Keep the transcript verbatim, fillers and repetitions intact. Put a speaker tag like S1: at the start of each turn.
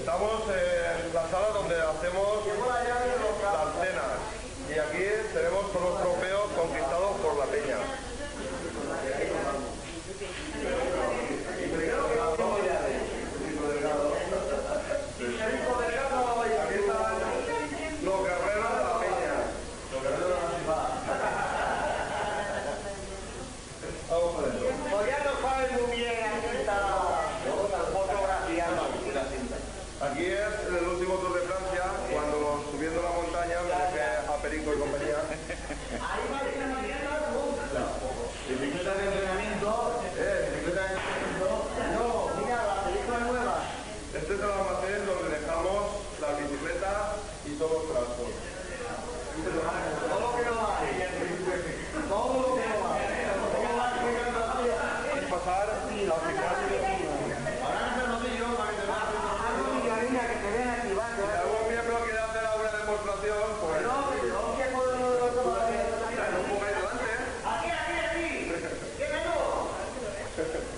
S1: Estamos en la sala donde hacemos las cenas y aquí tenemos todos los trofeos conquistados por la peña. Aquí están los guerreros de la peña. Los guerreros de la ciudad. Vamos por eso.
S2: Todavía no saben muy bien aquí está la fotografía.
S1: Aquí es el último Tour de Francia, cuando subiendo la montaña me dejé a Perico y compañía.
S2: Ahí va a ir la mañana,
S1: Bicicleta de entrenamiento. Eh, bicicleta de entrenamiento.
S2: no, mira, la película nueva.
S1: Este es el almacén donde dejamos las bicicletas y todos los trastos.
S2: Todo lo que no hay. Todo lo que no hay.
S1: Y pasar la gimnasia.
S2: Ahora no se lo digo para que te vean. Que te vean aquí, va.
S1: Si algún miembro quiere hacer alguna demostración, pues...
S2: No, no, que por lo de los
S1: Mira, no pongáis delante, ¿eh?
S2: Aquí, aquí, aquí. ¿Qué menos?